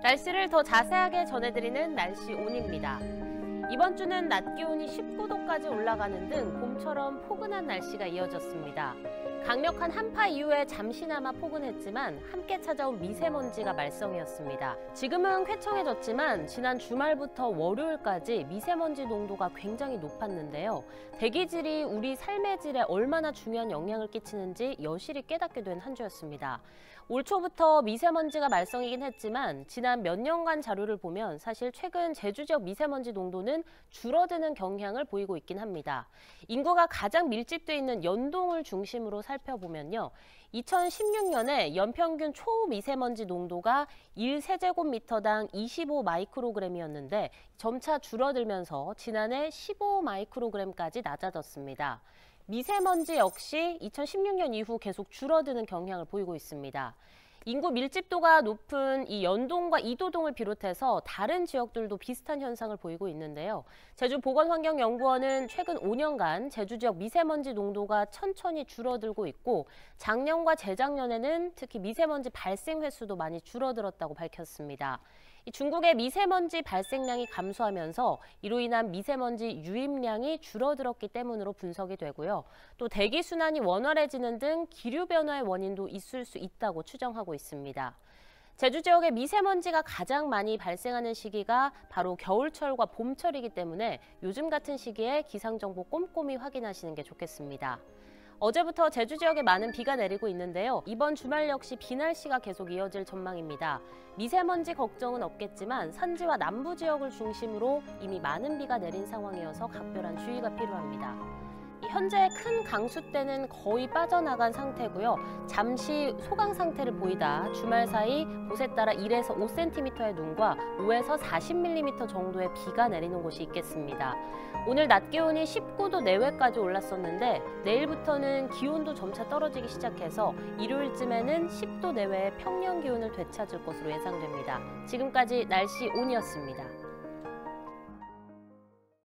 날씨를 더 자세하게 전해드리는 날씨 온입니다. 이번 주는 낮 기온이 19도까지 올라가는 등 봄처럼 포근한 날씨가 이어졌습니다. 강력한 한파 이후에 잠시나마 포근했지만 함께 찾아온 미세먼지가 말썽이었습니다. 지금은 쾌청해졌지만 지난 주말부터 월요일까지 미세먼지 농도가 굉장히 높았는데요. 대기질이 우리 삶의 질에 얼마나 중요한 영향을 끼치는지 여실히 깨닫게 된 한 주였습니다. 올 초부터 미세먼지가 말썽이긴 했지만 지난 몇 년간 자료를 보면 사실 최근 제주 지역 미세먼지 농도는 줄어드는 경향을 보이고 있긴 합니다. 인구가 가장 밀집돼 있는 연동을 중심으로 살펴보면요. 2016년에 연평균 초미세먼지 농도가 1세제곱미터당 25 마이크로그램이었는데 점차 줄어들면서 지난해 15 마이크로그램까지 낮아졌습니다. 미세먼지 역시 2016년 이후 계속 줄어드는 경향을 보이고 있습니다. 인구 밀집도가 높은 이 연동과 이도동을 비롯해서 다른 지역들도 비슷한 현상을 보이고 있는데요. 제주보건환경연구원은 최근 5년간 제주 지역 미세먼지 농도가 천천히 줄어들고 있고 작년과 재작년에는 특히 미세먼지 발생 횟수도 많이 줄어들었다고 밝혔습니다. 중국의 미세먼지 발생량이 감소하면서 이로 인한 미세먼지 유입량이 줄어들었기 때문으로 분석이 되고요. 또 대기순환이 원활해지는 등 기류 변화의 원인도 있을 수 있다고 추정하고 있습니다. 제주 지역에 미세먼지가 가장 많이 발생하는 시기가 바로 겨울철과 봄철이기 때문에 요즘 같은 시기에 기상정보 꼼꼼히 확인하시는 게 좋겠습니다. 어제부터 제주 지역에 많은 비가 내리고 있는데요. 이번 주말 역시 비 날씨가 계속 이어질 전망입니다. 미세먼지 걱정은 없겠지만 산지와 남부 지역을 중심으로 이미 많은 비가 내린 상황이어서 각별한 주의가 필요합니다. 현재 큰 강수 때는 거의 빠져나간 상태고요. 잠시 소강 상태를 보이다 주말 사이 곳에 따라 1에서 5cm의 눈과 5에서 40mm 정도의 비가 내리는 곳이 있겠습니다. 오늘 낮 기온이 19도 내외까지 올랐었는데 내일부터는 기온도 점차 떨어지기 시작해서 일요일쯤에는 10도 내외의 평년 기온을 되찾을 것으로 예상됩니다. 지금까지 날씨 온이었습니다.